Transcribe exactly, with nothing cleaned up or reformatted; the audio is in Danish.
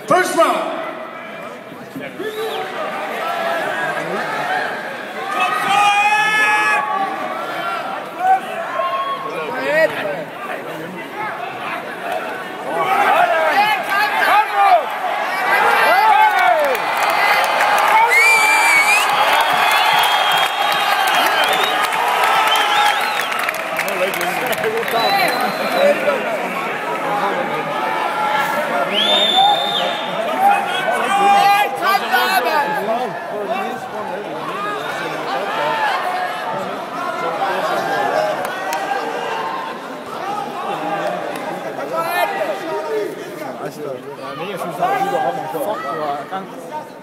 First round. Men jeg synes, at vi går op og fuck, du har gang.